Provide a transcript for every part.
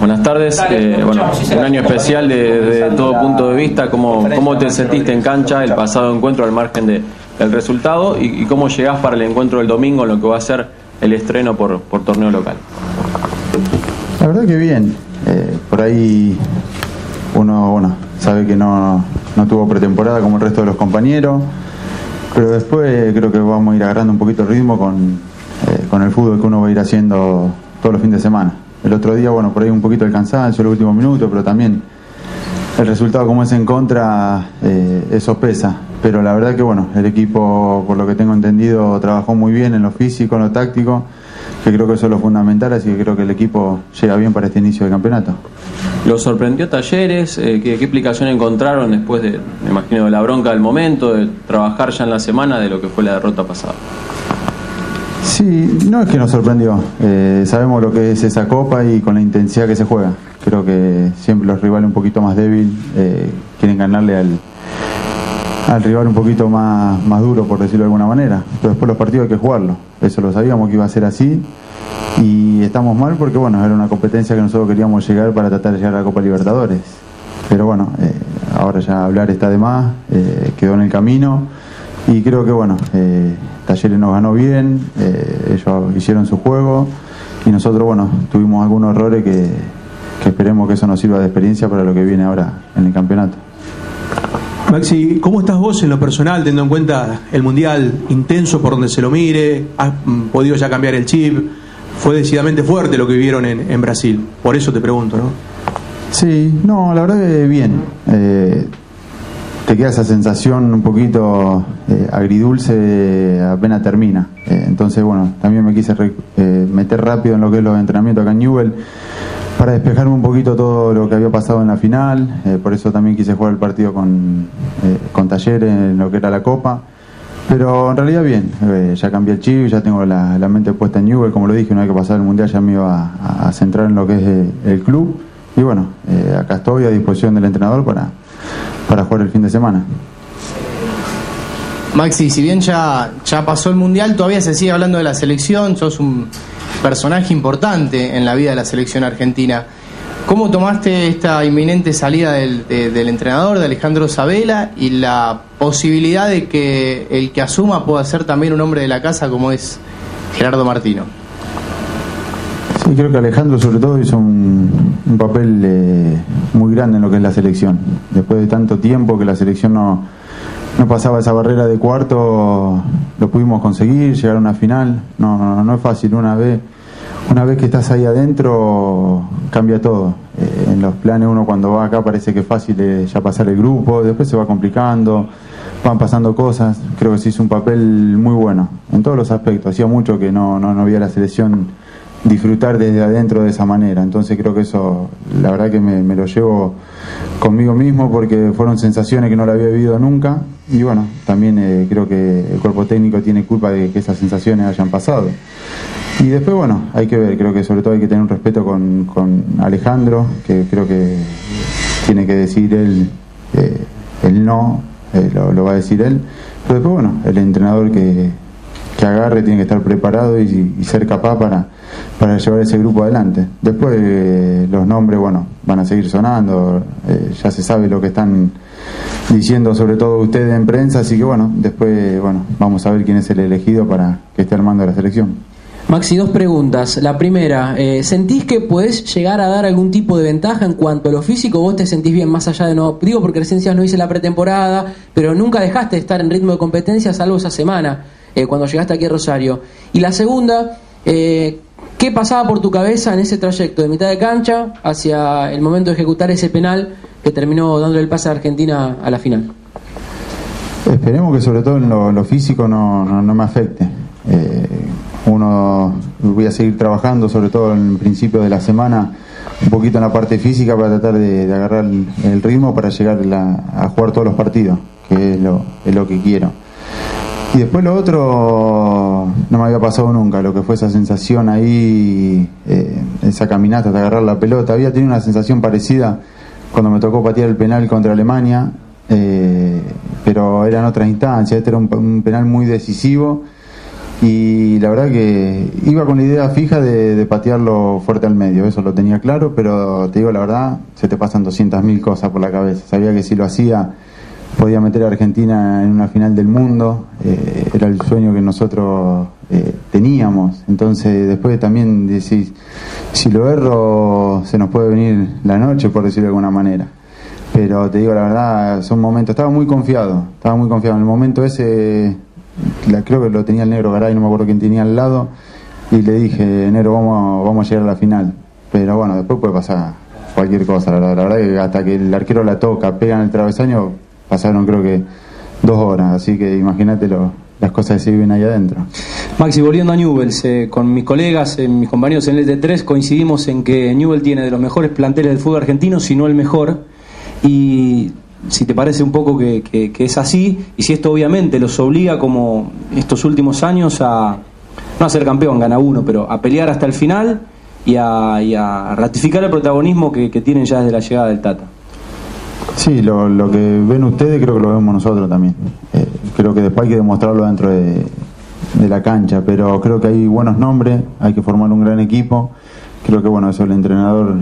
Buenas tardes. Un año especial desde todo punto de vista. ¿Cómo te sentiste en cancha el pasado encuentro al margen del resultado y cómo llegás para el encuentro del domingo en lo que va a ser el estreno por torneo local? La verdad que bien. Por ahí uno sabe que no tuvo pretemporada como el resto de los compañeros, pero después creo que vamos a ir agarrando un poquito el ritmo con el fútbol que uno va a ir haciendo todos los fines de semana. El otro día, por ahí un poquito el cansancio, los últimos minutos, pero también el resultado como es en contra, eso pesa. Pero la verdad que el equipo, por lo que tengo entendido, trabajó muy bien en lo físico, en lo táctico, que creo que eso es lo fundamental, así que creo que el equipo llega bien para este inicio de campeonato. ¿Lo sorprendió Talleres? ¿Qué explicación encontraron después de, me imagino, de la bronca del momento, de trabajar ya en la semana de lo que fue la derrota pasada? Sí, no es que nos sorprendió. Sabemos lo que es esa copa y con la intensidad que se juega. Creo que siempre los rivales un poquito más débiles quieren ganarle al rival un poquito más duro, por decirlo de alguna manera. Pero después los partidos hay que jugarlos. Eso lo sabíamos que iba a ser así. Y estamos mal porque era una competencia que nosotros queríamos llegar para tratar de llegar a la Copa Libertadores. Pero ahora ya hablar está de más, quedó en el camino. Y creo que Talleres nos ganó bien, ellos hicieron su juego y nosotros tuvimos algunos errores que esperemos que eso nos sirva de experiencia para lo que viene ahora en el campeonato. Maxi, ¿cómo estás vos en lo personal, teniendo en cuenta el Mundial intenso por donde se lo mire? ¿Has podido ya cambiar el chip? Fue decididamente fuerte lo que vivieron en Brasil, por eso te pregunto, ¿no? Sí, la verdad que bien. Te queda esa sensación un poquito agridulce apenas termina. Entonces, también me quise meter rápido en lo que es los entrenamientos acá en Newell para despejarme un poquito todo lo que había pasado en la final. Por eso también quise jugar el partido con Talleres en lo que era la Copa. Pero en realidad bien, ya cambié el chip, ya tengo la mente puesta en Newell. Como lo dije, una vez que pasara el Mundial ya me iba a centrar en lo que es el club. Y acá estoy a disposición del entrenador para jugar el fin de semana. Maxi, si bien ya pasó el Mundial, todavía se sigue hablando de la selección, sos un personaje importante en la vida de la selección argentina. ¿Cómo tomaste esta inminente salida del entrenador, de Alejandro Sabella, y la posibilidad de que el que asuma pueda ser también un hombre de la casa como es Gerardo Martino? Sí, creo que Alejandro sobre todo hizo un papel muy grande en lo que es la selección. Después de tanto tiempo que la selección no pasaba esa barrera de cuarto, lo pudimos conseguir, llegar a una final. No es fácil. Una vez que estás ahí adentro cambia todo. En los planes uno cuando va acá parece que es fácil ya pasar el grupo, después se va complicando, van pasando cosas. Creo que se hizo un papel muy bueno en todos los aspectos. Hacía mucho que no había la selección disfrutar desde adentro de esa manera, entonces creo que eso la verdad que me lo llevo conmigo mismo porque fueron sensaciones que no la había vivido nunca y también creo que el cuerpo técnico tiene culpa de que esas sensaciones hayan pasado y después hay que ver, creo que sobre todo hay que tener un respeto con Alejandro, que creo que tiene que decir él no, lo va a decir él, pero después el entrenador que agarre tiene que estar preparado y ser capaz para llevar ese grupo adelante. Después los nombres van a seguir sonando, ya se sabe lo que están diciendo sobre todo ustedes en prensa, así que después vamos a ver quién es el elegido para que esté armando la selección. Maxi, dos preguntas. La primera, ¿sentís que podés llegar a dar algún tipo de ventaja en cuanto a lo físico? ¿Vos te sentís bien más allá de digo porque recién no hice la pretemporada, pero nunca dejaste de estar en ritmo de competencia salvo esa semana cuando llegaste aquí a Rosario? Y la segunda, ¿qué pasaba por tu cabeza en ese trayecto de mitad de cancha hacia el momento de ejecutar ese penal que terminó dándole el pase a Argentina a la final? Esperemos que sobre todo en lo físico no me afecte. Voy a seguir trabajando sobre todo en el principio de la semana un poquito en la parte física para tratar de agarrar el ritmo para llegar a jugar todos los partidos, que es lo que quiero. Y después lo otro no me había pasado nunca, lo que fue esa sensación ahí, esa caminata de agarrar la pelota. Había tenido una sensación parecida cuando me tocó patear el penal contra Alemania, pero era en otras instancias. Este era un penal muy decisivo y la verdad que iba con la idea fija de patearlo fuerte al medio, eso lo tenía claro, pero te digo la verdad, se te pasan 200.000 cosas por la cabeza. Sabía que si lo hacía podía meter a Argentina en una final del mundo, era el sueño que nosotros teníamos. Entonces después también decís, si lo erro se nos puede venir la noche, por decirlo de alguna manera. Pero te digo la verdad, son momentos, estaba muy confiado en el momento ese. Creo que lo tenía el Negro Garay, no me acuerdo quién tenía al lado, y le dije, Negro, vamos a llegar a la final. Pero bueno, después puede pasar cualquier cosa, la verdad que hasta que el arquero la toca, pega en el travesaño, pasaron creo que 2 horas, así que imagínate las cosas que se viven ahí adentro. Maxi, volviendo a Newell's, con mis colegas, mis compañeros en el T3, coincidimos en que Newell's tiene de los mejores planteles del fútbol argentino, si no el mejor, y si te parece un poco que es así, y si esto obviamente los obliga, como estos últimos años, a no a ser campeón, gana uno, pero a pelear hasta el final y a ratificar el protagonismo que tienen ya desde la llegada del Tata. Sí, lo que ven ustedes creo que lo vemos nosotros también. Creo que después hay que demostrarlo dentro de la cancha, pero creo que hay buenos nombres, hay que formar un gran equipo. Creo que bueno, eso el entrenador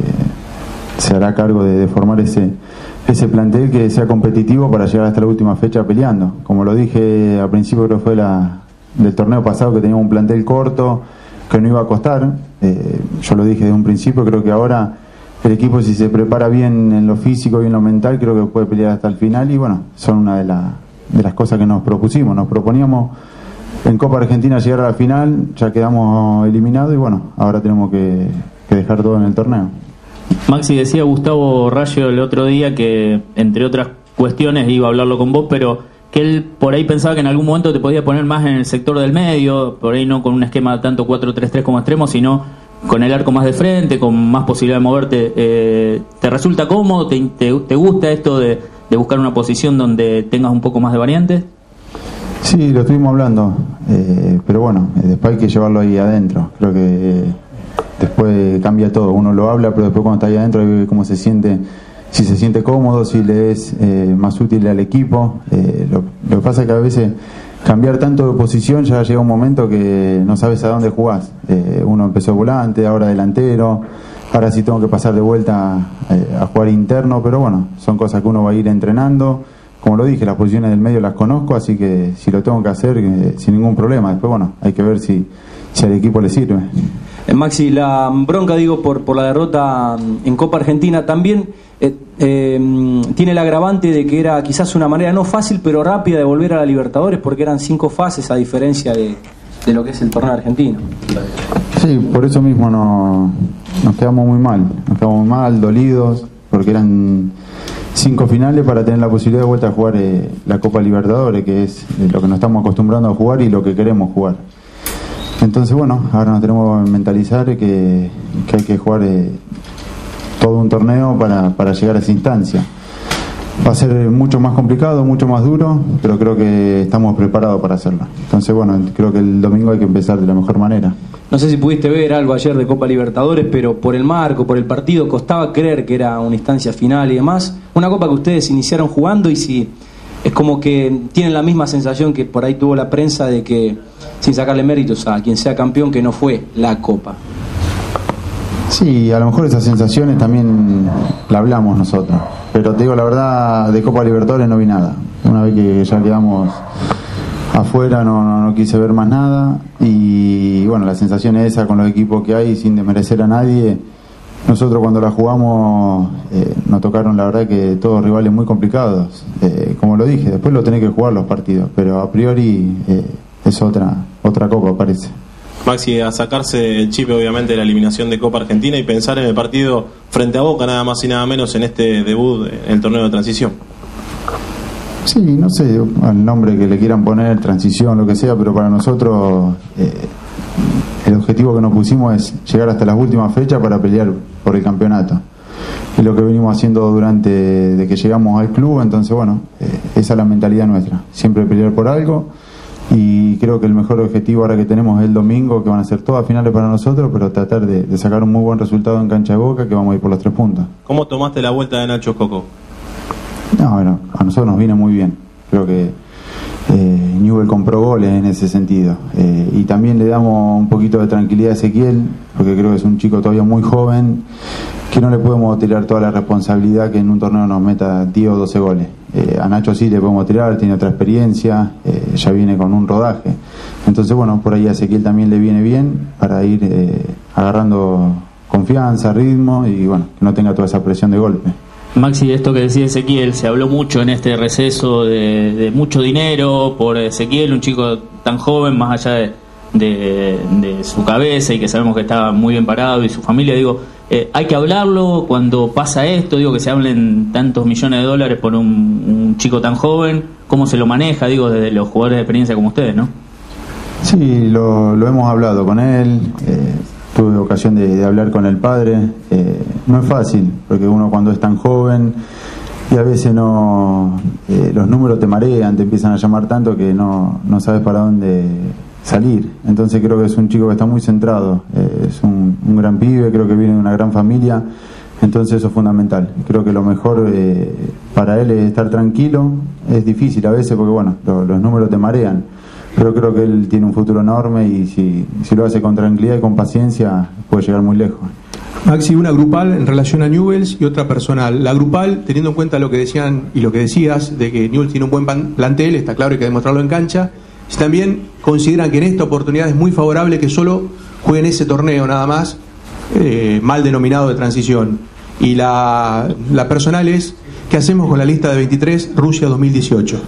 se hará cargo de formar ese plantel que sea competitivo para llegar hasta la última fecha peleando. Como lo dije al principio, creo que fue del torneo pasado, que teníamos un plantel corto, que no iba a costar. Yo lo dije desde un principio, creo que ahora el equipo, si se prepara bien en lo físico y en lo mental, creo que puede pelear hasta el final, y bueno, son una de las cosas que nos propusimos. Nos proponíamos en Copa Argentina llegar a la final, ya quedamos eliminados y bueno, ahora tenemos que dejar todo en el torneo. Maxi, decía Gustavo Rayo el otro día que, entre otras cuestiones, iba a hablarlo con vos, pero que él por ahí pensaba que en algún momento te podía poner más en el sector del medio, por ahí no con un esquema tanto 4-3-3 como extremo, sino con el arco más de frente, con más posibilidad de moverte. ¿Te resulta cómodo? ¿Te gusta esto de buscar una posición donde tengas un poco más de variantes? Sí, lo estuvimos hablando, pero bueno, después hay que llevarlo ahí adentro. Creo que después cambia todo. Uno lo habla, pero después cuando está ahí adentro hay que ver cómo se siente, si se siente cómodo, si le es más útil al equipo. Lo que pasa es que a veces cambiar tanto de posición ya llega un momento que no sabes a dónde jugás. Uno empezó volante, ahora delantero, ahora sí tengo que pasar de vuelta a jugar interno, pero bueno, son cosas que uno va a ir entrenando. Como lo dije, las posiciones del medio las conozco, así que si lo tengo que hacer, sin ningún problema. Después bueno, hay que ver si al equipo le sirve. Maxi, la bronca, digo, por la derrota en Copa Argentina también tiene el agravante de que era quizás una manera no fácil pero rápida de volver a la Libertadores, porque eran 5 fases a diferencia de lo que es el torneo argentino. Sí, por eso mismo nos quedamos muy mal, dolidos, porque eran 5 finales para tener la posibilidad de vuelta a jugar la Copa Libertadores, que es lo que nos estamos acostumbrando a jugar y lo que queremos jugar. Entonces bueno, ahora nos tenemos que mentalizar que hay que jugar todo un torneo para llegar a esa instancia. Va a ser mucho más complicado, mucho más duro, pero creo que estamos preparados para hacerlo. Entonces bueno, creo que el domingo hay que empezar de la mejor manera. No sé si pudiste ver algo ayer de Copa Libertadores, pero por el marco, por el partido, costaba creer que era una instancia final y demás. Una Copa que ustedes iniciaron jugando, y si es como que tienen la misma sensación que por ahí tuvo la prensa de que, sin sacarle méritos a quien sea campeón, que no fue la Copa. Sí, a lo mejor esas sensaciones también la hablamos nosotros, pero te digo la verdad, de Copa Libertadores no vi nada. Una vez que ya quedamos afuera no quise ver más nada, y bueno, la sensación es esa con los equipos que hay, sin desmerecer a nadie. Nosotros cuando la jugamos nos tocaron la verdad que todos rivales muy complicados, como lo dije, después lo tenés que jugar los partidos, pero a priori es otra Copa parece. Maxi, a sacarse el chip obviamente de la eliminación de Copa Argentina y pensar en el partido frente a Boca, nada más y nada menos, en este debut en el torneo de transición. Sí, no sé el nombre que le quieran poner, transición, lo que sea, pero para nosotros el objetivo que nos pusimos es llegar hasta las últimas fechas para pelear por el campeonato. Es lo que venimos haciendo de que llegamos al club, entonces bueno, esa es la mentalidad nuestra, siempre pelear por algo. Y creo que el mejor objetivo ahora que tenemos es el domingo, que van a ser todas finales para nosotros, pero tratar de sacar un muy buen resultado en cancha de Boca, que vamos a ir por los 3 puntos. ¿Cómo tomaste la vuelta de Nacho Coco? No, bueno, a nosotros nos viene muy bien. Creo que Newell compró goles en ese sentido, y también le damos un poquito de tranquilidad a Ezequiel, porque creo que es un chico todavía muy joven, que no le podemos tirar toda la responsabilidad que en un torneo nos meta 10 o 12 goles. A Nacho sí le podemos tirar, tiene otra experiencia, ya viene con un rodaje, entonces bueno, por ahí a Ezequiel también le viene bien para ir agarrando confianza, ritmo, y bueno, que no tenga toda esa presión de golpe. Maxi, esto que decía Ezequiel, se habló mucho en este receso de mucho dinero por Ezequiel, un chico tan joven, más allá de su cabeza, y que sabemos que está muy bien parado, y su familia, digo, hay que hablarlo cuando pasa esto, digo, que se hablen tantos millones de dólares por un chico tan joven, ¿cómo se lo maneja, digo, desde los jugadores de experiencia como ustedes, no? Sí, lo hemos hablado con él, tuve ocasión de hablar con el padre. No es fácil, porque uno cuando es tan joven y a veces no, los números te marean, te empiezan a llamar tanto que no sabes para dónde salir. Entonces creo que es un chico que está muy centrado, es un gran pibe, creo que viene de una gran familia, entonces eso es fundamental. Creo que lo mejor para él es estar tranquilo. Es difícil a veces porque bueno, los números te marean, pero creo que él tiene un futuro enorme, y si lo hace con tranquilidad y con paciencia puede llegar muy lejos. Maxi, una grupal en relación a Newell's y otra personal. La grupal, teniendo en cuenta lo que decían y lo que decías de que Newell's tiene un buen plantel, está claro, hay que demostrarlo en cancha. Si también consideran que en esta oportunidad es muy favorable que solo jueguen ese torneo nada más, mal denominado de transición. Y la personal es, ¿qué hacemos con la lista de 23 Rusia 2018?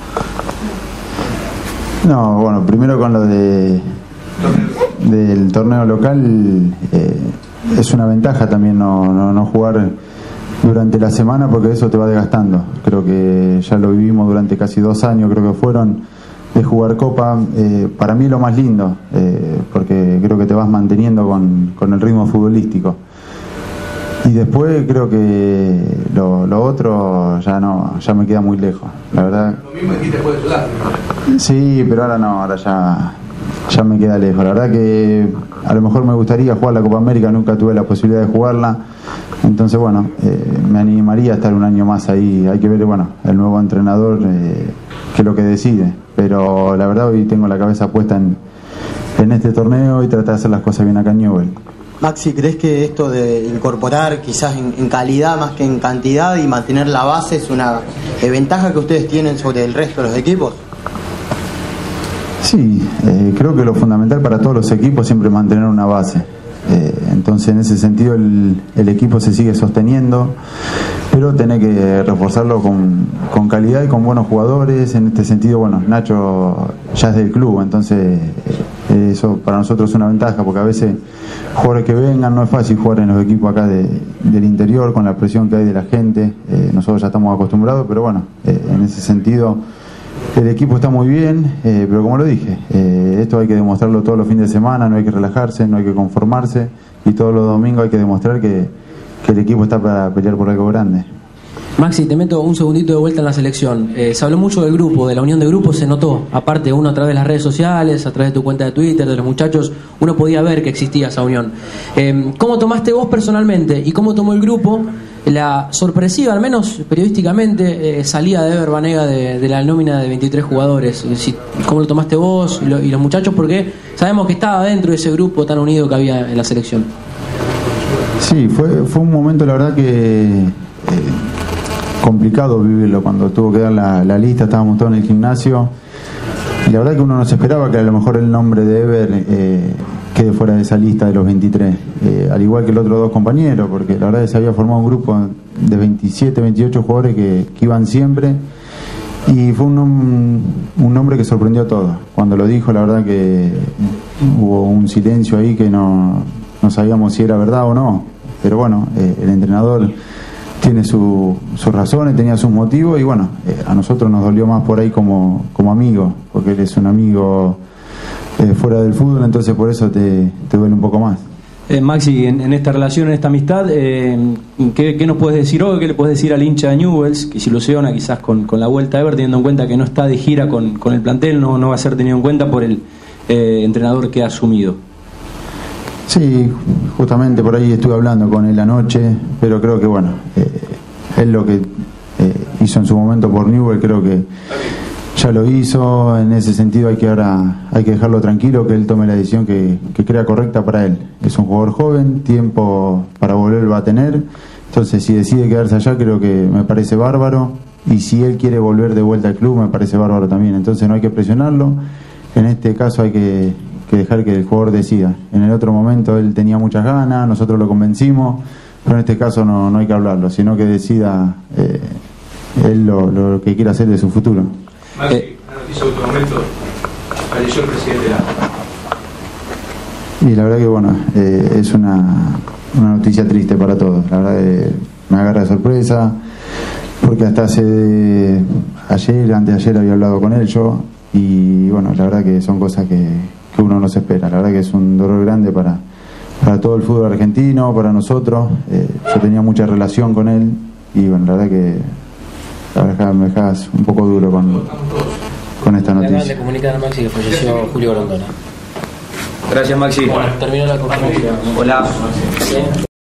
No, bueno, primero con lo del torneo local, es una ventaja también no jugar durante la semana, porque eso te va desgastando. Creo que ya lo vivimos durante casi 2 años, creo que fueron, de jugar Copa. Para mí lo más lindo, porque creo que te vas manteniendo con el ritmo futbolístico. Y después creo que lo otro ya me queda muy lejos, la verdad. Lo mismo aquí te puede ayudar. Sí, pero ahora no, ahora ya me queda lejos. La verdad que a lo mejor me gustaría jugar la Copa América, nunca tuve la posibilidad de jugarla. Entonces bueno, me animaría a estar un año más ahí. Hay que ver, bueno, el nuevo entrenador, que es lo que decide. Pero la verdad hoy tengo la cabeza puesta en este torneo y tratar de hacer las cosas bien acá en Newell. Maxi, ¿crees que esto de incorporar quizás en calidad más que en cantidad y mantener la base es una ventaja que ustedes tienen sobre el resto de los equipos? Sí, creo que lo fundamental para todos los equipos siempre es mantener una base. Entonces en ese sentido el equipo se sigue sosteniendo, pero tenés que reforzarlo con calidad y con buenos jugadores. En este sentido, bueno, Nacho ya es del club, entonces eso para nosotros es una ventaja, porque a veces jugadores que vengan, no es fácil jugar en los equipos acá del interior con la presión que hay de la gente. Nosotros ya estamos acostumbrados, pero bueno, en ese sentido el equipo está muy bien, pero como lo dije, esto hay que demostrarlo todos los fines de semana, no hay que relajarse, no hay que conformarse, y todos los domingos hay que demostrar que el equipo está para pelear por algo grande. Maxi, te meto un segundito de vuelta en la selección. Se habló mucho del grupo, de la unión de grupos, se notó. Aparte, uno a través de las redes sociales, a través de tu cuenta de Twitter, de los muchachos, uno podía ver que existía esa unión. ¿Cómo tomaste vos personalmente y cómo tomó el grupo la sorpresiva, al menos periodísticamente, salida de Ever Banega de la nómina de 23 jugadores? ¿Cómo lo tomaste vos y los muchachos? Porque sabemos que estaba dentro de ese grupo tan unido que había en la selección. Sí, fue un momento, la verdad, que complicado vivirlo. Cuando tuvo que dar la lista, estábamos todos en el gimnasio, y la verdad que uno no se esperaba que a lo mejor el nombre de Ever quede fuera de esa lista de los 23, al igual que los otros 2 compañeros, porque la verdad es que se había formado un grupo de 27, 28 jugadores que iban siempre, y fue un nombre que sorprendió a todos. Cuando lo dijo, la verdad que hubo un silencio ahí que no sabíamos si era verdad o no, pero bueno, el entrenador tiene sus razones, tenía sus motivos, y bueno, a nosotros nos dolió más por ahí como amigo, porque él es un amigo fuera del fútbol, entonces por eso te duele un poco más. Maxi, en esta relación, en esta amistad, ¿qué nos puedes decir hoy? ¿Qué le puedes decir al hincha de Newell's que se ilusiona quizás con la vuelta a Ever, teniendo en cuenta que no está de gira con el plantel, no va a ser tenido en cuenta por el entrenador que ha asumido? Sí, justamente por ahí estuve hablando con él anoche, pero creo que bueno, él lo que hizo en su momento por Newell, creo que ya lo hizo. En ese sentido hay que dejarlo tranquilo, que él tome la decisión que crea correcta para él. Es un jugador joven, tiempo para volver va a tener, entonces si decide quedarse allá creo que me parece bárbaro, y si él quiere volver de vuelta al club me parece bárbaro también. Entonces no hay que presionarlo, en este caso hay que dejar que el jugador decida. En el otro momento él tenía muchas ganas, nosotros lo convencimos, pero en este caso no hay que hablarlo, sino que decida él lo que quiera hacer de su futuro. Maxi, una noticia de último momento, falleció el presidente de la AFA. Y la verdad que bueno, es una noticia triste para todos. La verdad que me agarra de sorpresa, porque hasta antes de ayer había hablado con él yo, y bueno, la verdad que son cosas que uno no se espera. La verdad que es un dolor grande para todo el fútbol argentino, para nosotros. Yo tenía mucha relación con él, y bueno, la verdad que me dejas un poco duro con esta noticia. Le acaban de comunicar a Maxi que falleció Julio Grondona. Gracias, Maxi. Bueno, terminó la conferencia. Hola.